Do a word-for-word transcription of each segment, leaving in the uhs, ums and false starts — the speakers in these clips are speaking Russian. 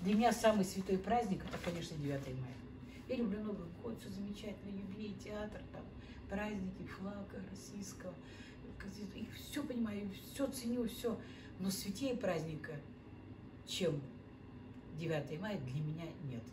Для меня самый святой праздник, это, конечно, девятое мая. Я люблю Новый год, все замечательно, юбилей, театр, там, праздники, флага российского. И все понимаю, все ценю, все. Но святее праздника, чем девятое мая, для меня нет.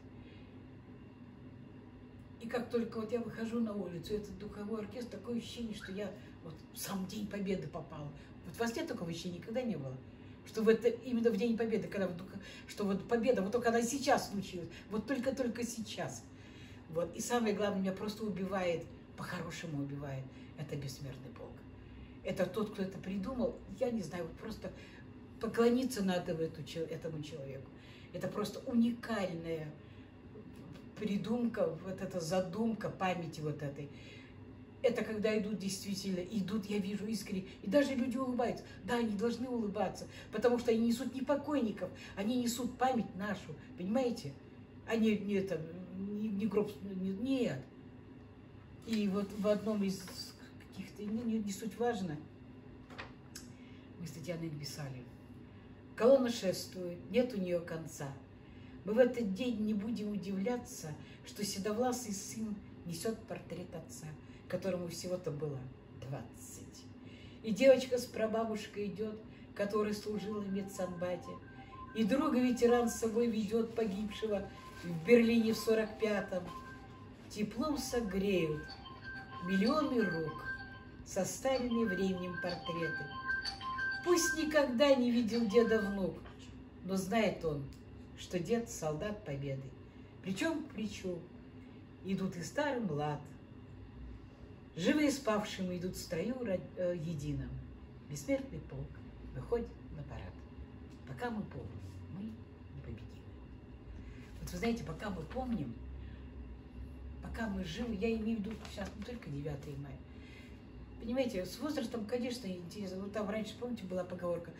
И как только вот я выхожу на улицу, этот духовой оркестр, такое ощущение, что я вот в сам День Победы попала. Вот у вас нет такого ощущения, никогда не было? Что вот именно в День Победы, когда вот, что вот победа, вот только она сейчас случилась, вот только-только сейчас. Вот. И самое главное, меня просто убивает, по-хорошему убивает, это бессмертный полк. Это тот, кто это придумал, я не знаю, вот просто поклониться надо эту, этому человеку. Это просто уникальная придумка, вот эта задумка памяти вот этой. Это когда идут действительно, идут, я вижу искренне, и даже люди улыбаются. Да, они должны улыбаться, потому что они несут не покойников, они несут память нашу, понимаете? Они не это, не, не гроб, не, нет. И вот в одном из каких-то, не, не, не суть важно, мы с Татьяной написали: колонна шествует, нет у нее конца. Мы в этот день не будем удивляться, что седовласый сын несет портрет отца, которому всего-то было двадцать. И девочка с прабабушкой идет, которая служила в медсанбате. И друга ветеран с собой ведет погибшего в Берлине в сорок пятом. Теплом согреют миллионы рук, составленные временем портреты. Пусть никогда не видел деда внук, но знает он, что дед — солдат победы. Причем к плечу идут и старый млад. Живые спавшим идут в строю э, едином. Бессмертный полк выходит на парад. Пока мы помним, мы непобедимы. Вот вы знаете, пока мы помним, пока мы живы, я имею в виду сейчас не только девятое мая. Понимаете, с возрастом, конечно, интересно. Вот там раньше, помните, была поговорка: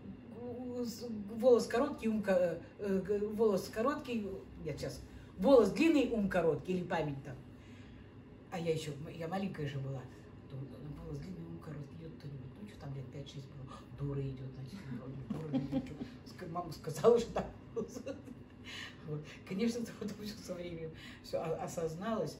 волос короткий, ум э, э, волос короткий, нет, сейчас, волос длинный, ум короткий, или память там. А я еще, я маленькая же была, волос длинный, ум короткий, идет кто-нибудь, ну что там лет пять-шесть было, дура идет, значит, дура идет, мама сказала, что так. Вот. Конечно, это потом все со временем все осозналось,